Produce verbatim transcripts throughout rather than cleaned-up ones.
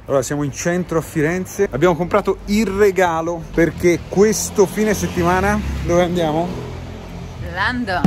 Allora, siamo in centro a Firenze. Abbiamo comprato il regalo perché questo fine settimana dove andiamo? London.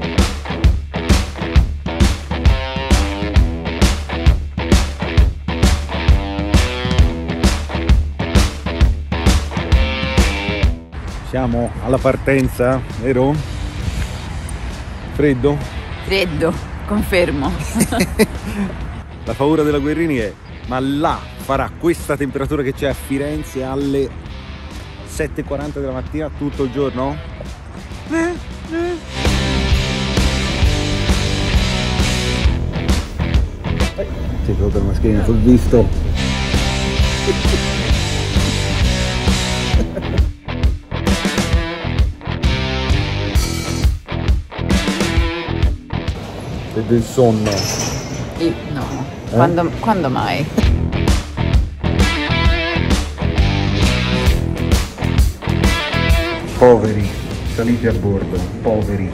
Siamo alla partenza, vero? Freddo? Freddo, confermo. La paura della Guerrini è: ma là farà questa temperatura che c'è a Firenze alle sette e quaranta della mattina tutto il giorno? Eh, eh. Ti ho la mascherina sul visto. E del sonno. Io, no, eh? quando, quando mai? Poveri, salite a bordo, poveri.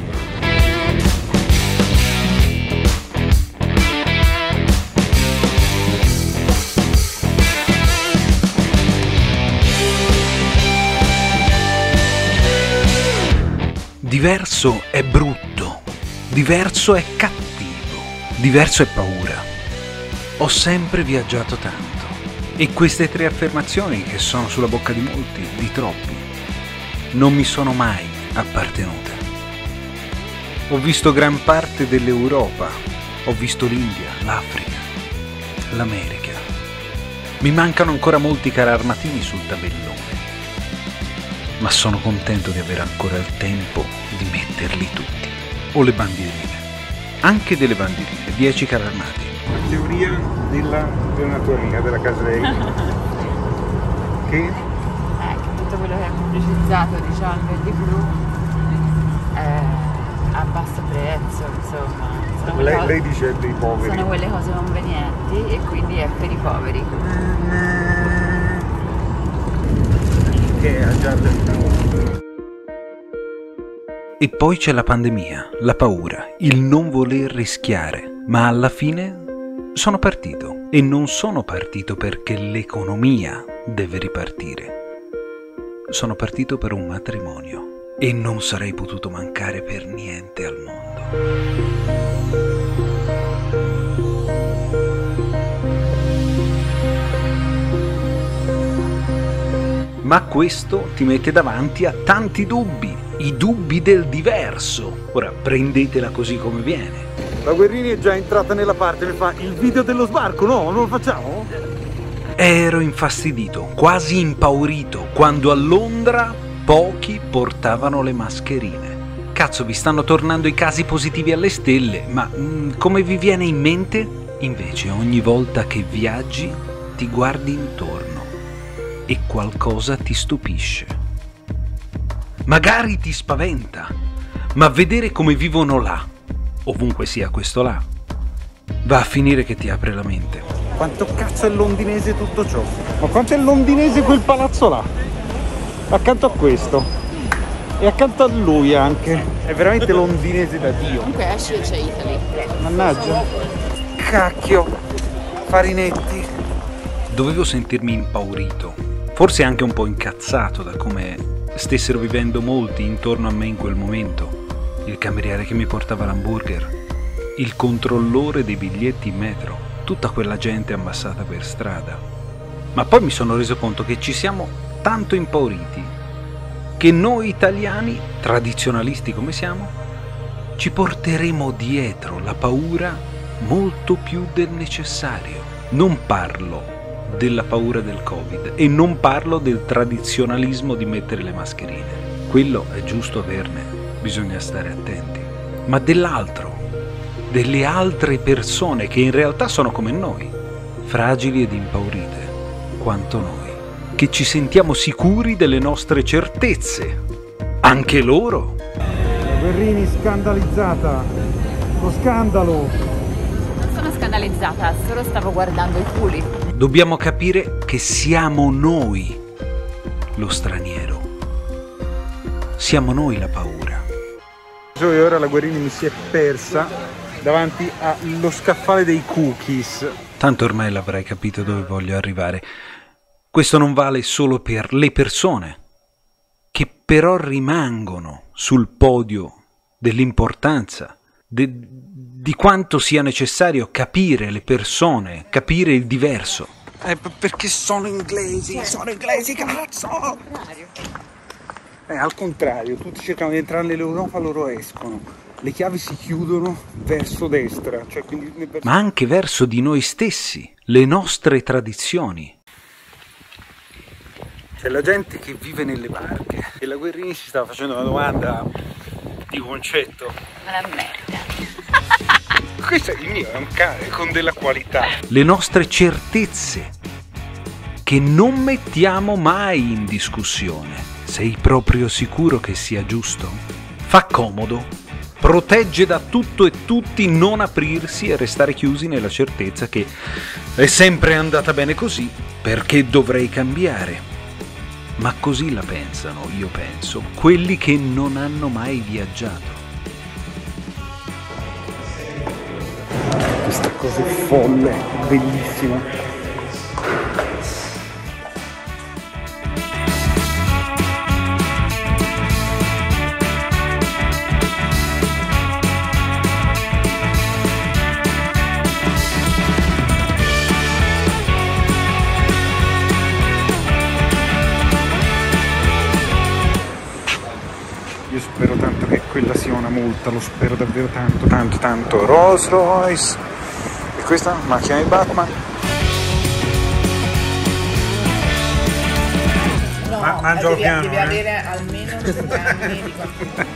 Diverso è brutto, diverso è cattivo, diverso è paura. Ho sempre viaggiato tanto e queste tre affermazioni, che sono sulla bocca di molti, di troppi, non mi sono mai appartenute. Ho visto gran parte dell'Europa, ho visto l'India, l'Africa, l'America. Mi mancano ancora molti carri armatini sul tabellone, ma sono contento di avere ancora il tempo di metterli tutti. O le bandierine, anche delle bandierine, dieci carri armati. La teoria della, della tua amica, della Casei, che Eh, che tutto quello che è pubblicizzato, diciamo, il verde blu, è a basso prezzo, insomma. Sono lei, cose, lei dice dei poveri. sono quelle cose convenienti e quindi è per i poveri. Che ha già detto. E poi c'è la pandemia, la paura, il non voler rischiare, ma alla fine sono partito. E non sono partito perché l'economia deve ripartire. Sono partito per un matrimonio e non sarei potuto mancare per niente al mondo. Ma questo ti mette davanti a tanti dubbi, i dubbi del diverso. Ora prendetela così come viene. La Guerrini è già entrata nella parte, mi fa il video dello sbarco, no? Non lo facciamo? Ero infastidito, quasi impaurito, quando a Londra pochi portavano le mascherine. Cazzo, vi stanno tornando i casi positivi alle stelle, ma mh, come vi viene in mente? Invece ogni volta che viaggi ti guardi intorno e qualcosa ti stupisce. Magari ti spaventa, ma vedere come vivono là, ovunque sia questo là, va a finire che ti apre la mente. Quanto cazzo è londinese tutto ciò? Ma quanto è londinese quel palazzo là? Accanto a questo. E accanto a lui anche. È veramente londinese da Dio. Comunque esce e c'è Italy. Mannaggia. Cacchio. Farinetti. Dovevo sentirmi impaurito, forse anche un po' incazzato da come stessero vivendo molti intorno a me in quel momento. Il cameriere che mi portava l'hamburger, il controllore dei biglietti in metro, tutta quella gente ammassata per strada. Ma poi mi sono reso conto che ci siamo tanto impauriti che noi italiani, tradizionalisti come siamo, ci porteremo dietro la paura molto più del necessario. Non parlo della paura del Covid e non parlo del tradizionalismo di mettere le mascherine. Quello è giusto averne, bisogna stare attenti. Ma dell'altro, delle altre persone che in realtà sono come noi, fragili ed impaurite, quanto noi, che ci sentiamo sicuri delle nostre certezze. Anche loro. La Guerrini scandalizzata. Lo scandalo. Non sono scandalizzata, solo stavo guardando i culi. Dobbiamo capire che siamo noi lo straniero. Siamo noi la paura. E ora la Guerrini mi si è persa davanti allo scaffale dei cookies. Tanto ormai l'avrai capito dove voglio arrivare. Questo non vale solo per le persone, che però rimangono sul podio dell'importanza, de, di quanto sia necessario capire le persone, capire il diverso. Eh, perché sono inglesi, sono inglesi, cazzo! Eh, al contrario, tutti cercano di entrare nell'Europa, loro escono. Le chiavi si chiudono verso destra, cioè quindi verso... ma anche verso di noi stessi, le nostre tradizioni. C'è la gente che vive nelle barche e la Guerrini si stava facendo una domanda di concetto. Una merda. Questo è il mio, è un cane con della qualità. Le nostre certezze, che non mettiamo mai in discussione. Sei proprio sicuro che sia giusto? Fa comodo. Protegge da tutto e tutti non aprirsi e restare chiusi nella certezza che è sempre andata bene così, perché dovrei cambiare. Ma così la pensano, io penso, quelli che non hanno mai viaggiato. Questa cosa è folle, bellissima. Io spero tanto che quella sia una multa, lo spero davvero tanto, tanto, tanto. Rolls Royce. E questa? Macchina di Batman. No, Ma mangialo devi, piano, devi eh. avere almeno due anni di qualcuno.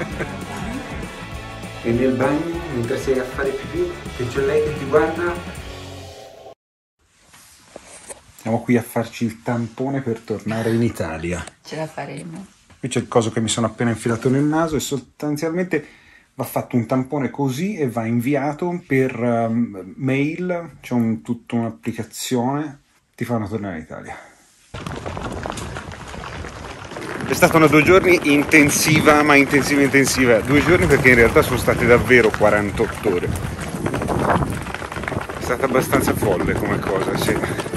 E nel bagno, mentre sei a fare pipì, che c'è lei che ti guarda? Siamo qui a farci il tampone per tornare in Italia. Ce la faremo. Qui c'è il coso che mi sono appena infilato nel naso e sostanzialmente va fatto un tampone così e va inviato per um, mail, c'è un, tutta un'applicazione, ti fanno tornare in Italia. È stata una due giorni intensiva, ma intensiva intensiva, due giorni perché in realtà sono state davvero quarantotto ore. È stata abbastanza folle come cosa, sì.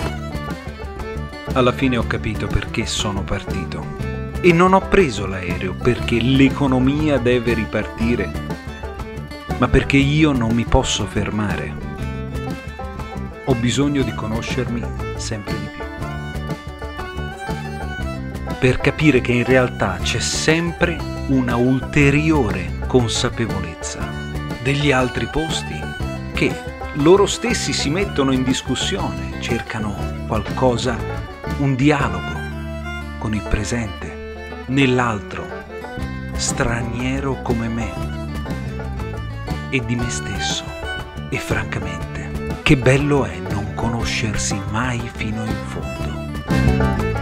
Alla fine ho capito perché sono partito. E non ho preso l'aereo perché l'economia deve ripartire, ma perché io non mi posso fermare. Ho bisogno di conoscermi sempre di più. Per capire che in realtà c'è sempre una ulteriore consapevolezza degli altri posti che loro stessi si mettono in discussione, cercano qualcosa, un dialogo con il presente, nell'altro, straniero come me, e di me stesso. E francamente, che bello è non conoscersi mai fino in fondo.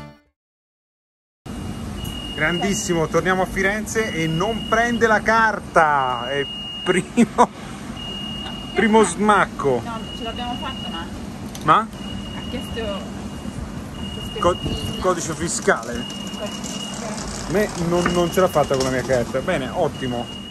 Grandissimo, torniamo a Firenze e non prende la carta, è il primo, primo smacco. No, ce l'abbiamo fatta, ma Ma? ha chiesto... ha chiesto Co- il PIN. codice fiscale? Codice fiscale. A me non, non ce l'ha fatta con la mia carta. Bene, ottimo.